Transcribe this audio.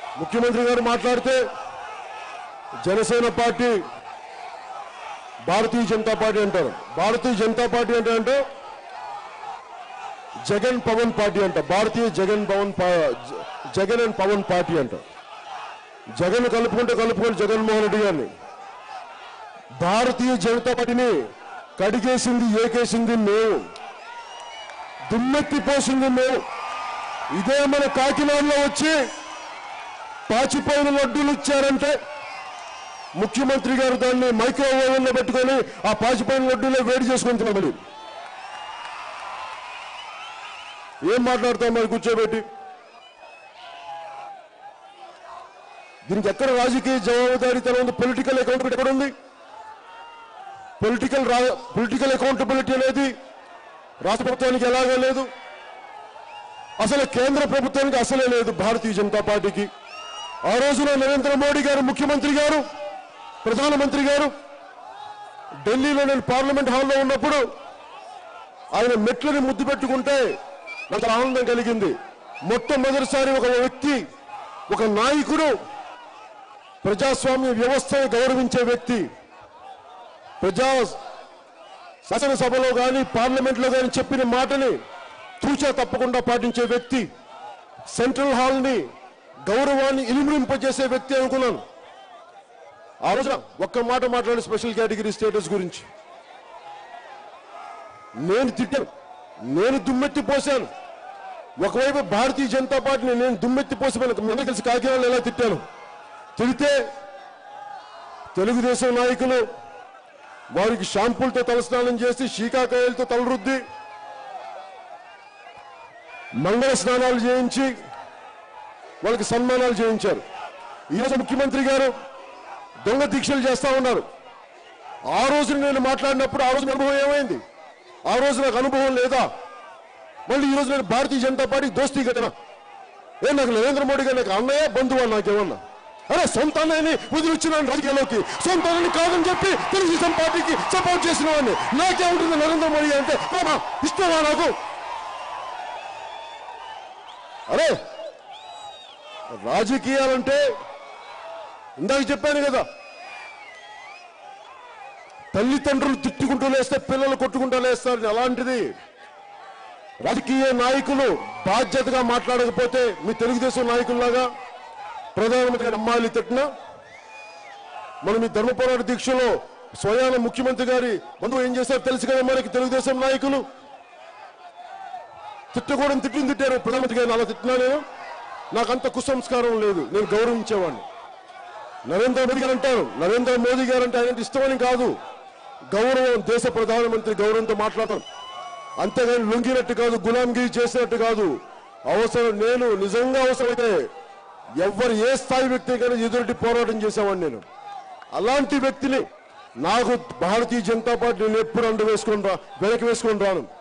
ముఖ్యమంత్రి గారు మాట్లాడితే జనసేన పార్టీ భారతీయ జనతా పార్టీ అంటారు. భారతీయ జనతా పార్టీ అంటే జగన్ పవన్ పార్టీ అంట. భారతీయ జగన్ అండ్ పవన్ పార్టీ అంట. జగన్ కలుపుకుంటే జగన్మోహన్ రెడ్డి గారిని. భారతీయ జనతా పార్టీని కడిగేసింది ఏకేసింది మేము, దుమ్మెత్తి పోసింది మేము. ఇదే మన కాకినాడలో వచ్చి పాచిపోయిన లడ్డూలు ఇచ్చారంటే ముఖ్యమంత్రి గారు దాన్ని మైక్రోవేవ్ లో పెట్టుకొని ఆ పాచిపోయిన లడ్డూలో వేడి చేసుకుంటున్నాం. మరి ఏం మాట్లాడతాం మరి కూర్చోబెట్టి? దీనికి ఎక్కడ రాజకీయ జవాబుదారీతనం ఉంది? పొలిటికల్ అకౌంటబిలిటీ ఎక్కడ ఉంది? పొలిటికల్ అకౌంటబిలిటీ అనేది రాష్ట్ర ప్రభుత్వానికి ఎలాగో లేదు, అసలు కేంద్ర ప్రభుత్వానికి అసలే లేదు. భారతీయ జనతా పార్టీకి ఆ రోజున నరేంద్ర మోడీ గారు ముఖ్యమంత్రి గారు, ప్రధానమంత్రి గారు ఢిల్లీలో నేను పార్లమెంట్ హాల్లో ఉన్నప్పుడు ఆయన మెట్లని ముద్దు పెట్టుకుంటే నాకు ఆనందం కలిగింది. మొట్టమొదటిసారి ఒక వ్యక్తి, ఒక నాయకుడు ప్రజాస్వామ్య వ్యవస్థను గౌరవించే వ్యక్తి, శాసనసభలో కానీ పార్లమెంట్లో కానీ చెప్పిన మాటని తూచా తప్పకుండా పాటించే వ్యక్తి, సెంట్రల్ హాల్ని గౌరవాన్ని ఇనుమరింపజేసే వ్యక్తి అనుకున్నాను. ఆ రోజున ఒక్క మాట మాట్లాడి స్పెషల్ కేటగిరీ స్టేటస్ గురించి నేను తిట్టాను, నేను దుమ్మెత్తి పోశాను. ఒకవైపు భారతీయ జనతా పార్టీని నేను దుమ్మెత్తి పోసి కలిసి కాకినాడలో ఎలా తిట్టాను. తిడితే తెలుగుదేశం నాయకులు వారికి షాంపూలతో తలస్నానం చేసి శీకాకాయలతో తలరుద్ది మంగళ స్నానాలు చేయించి వాళ్ళకి సన్మానాలు చేయించారు. ఈరోజు ముఖ్యమంత్రి గారు దొంగ దీక్షలు చేస్తా ఉన్నారు. ఆ రోజు నేను మాట్లాడినప్పుడు ఆ రోజు అనుభవం ఏమైంది? ఆ రోజు నాకు అనుభవం లేదా? మళ్ళీ ఈరోజు నేను భారతీయ జనతా పార్టీ దోస్తీ కట్టినా నాకు నరేంద్ర మోడీ గారు నాకు అన్నయ్య బంధువు నాకేమన్నా? అరే సొంత అన్నయ్యని వదిలిచ్చినాను రాజకీయాల్లోకి, సొంత అన్నని కాదని చెప్పి తెలుగుదేశం పార్టీకి సపోర్ట్ చేసిన వాడిని. నాకేముంటుంది నరేంద్ర మోడీ అంటే ఇష్టమా నాకు? అరే రాజకీయాలంటే ఇందాక చెప్పాను కదా, తల్లిదండ్రులు తిట్టుకుంటూ లేస్తే పిల్లలు కొట్టుకుంటూ లేస్తారు. అలాంటిది రాజకీయ నాయకులు బాధ్యతగా మాట్లాడకపోతే మీ తెలుగుదేశం నాయకుల్లాగా ప్రధానమంత్రి అమ్మాయిలు తిట్టినా, మనం ఈ ధర్మ పోరాట దీక్షలో స్వయాన ముఖ్యమంత్రి గారి బంధువు ఏం చేశారు తెలుసు కదా మనకి. తెలుగుదేశం నాయకులు తిట్టకూడని తిట్టారు ప్రధానమంత్రి గారిని. అలా తిట్టినా నేను, నాకంత కుసంస్కారం లేదు, నేను గౌరవించేవాడిని. నరేంద్ర మోదీ గారు అంటారు, నరేంద్ర మోదీ గారు అంటే ఆయన ఇష్టమని కాదు, గౌరవం, దేశ ప్రధానమంత్రి గౌరవంతో మాట్లాడతాను. అంతేగాని లొంగినట్టు కాదు, గులాంగిరి చేసినట్టు కాదు. అవసరం నేను నిజంగా అవసరమైతే ఎవరు ఏ స్థాయి వ్యక్తి కానీ ఎదుటి పోరాటం చేసేవాడిని నేను. అలాంటి వ్యక్తిని నాకు భారతీయ జనతా పార్టీ నేను ఎప్పుడు వెనక్కి వేసుకొని రాను.